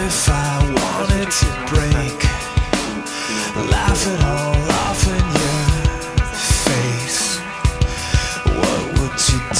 if I wanted to break, laugh it all off in your face, what would you do?